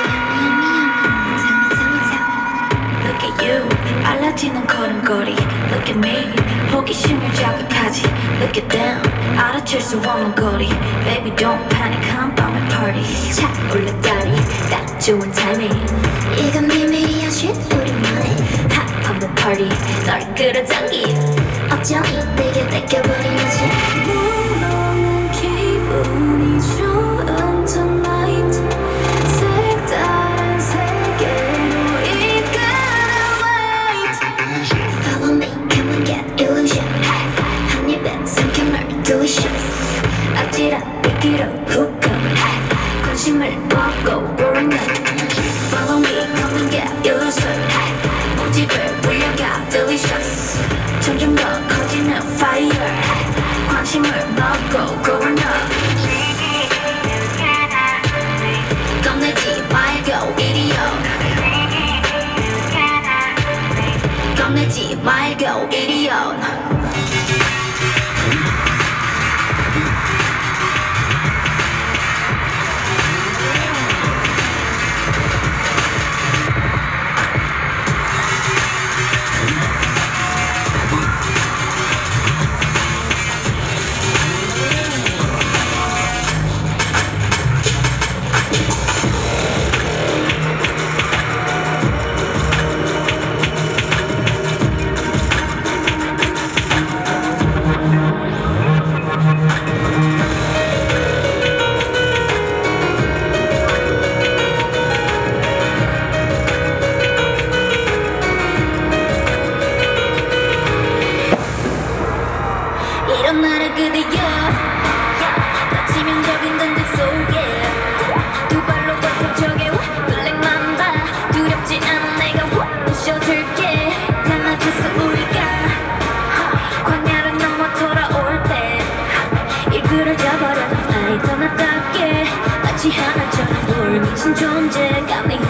Look at you, 빨라지는 걸음걸이. Look at me, 호기심을 자극하지. Look at them, 알아챌 수 없는 거리. Baby don't panic, 한밤의 party. 차올라 다리, 딱 좋은 타이밍. 이건 비밀이야 shit 우리만의 hot on the party. 널 끌어당기 어쩌니 내게 뺏겨버린 거지. 물렁한 기분이 좋은 tonight. 색다른 세계로 이끌어 wait. Follow me, come and get illusion. 한 입에 삼켜 널 delicious. 아찔한 느끼로 hook up. 관심을 받고 boring night. Follow me, come and get illusion. 모집을 불려가 delicious. 점점 더 커지는 fire. 관심을 받고 going up. 겁내지 말고 이리요. 겁내지 말고 이리요. 이런 말을 그대여 다 치명적인 전쟁 속에 두 발로 걷어져게 끌랭만 봐. 두렵지 않아 내가 부셔줄게. 달라졌어 우리가 광야를 넘어 돌아올 때 일그러져 버려도 나의 더 낫답게 마치 하나처럼 뭘 미친 존재감이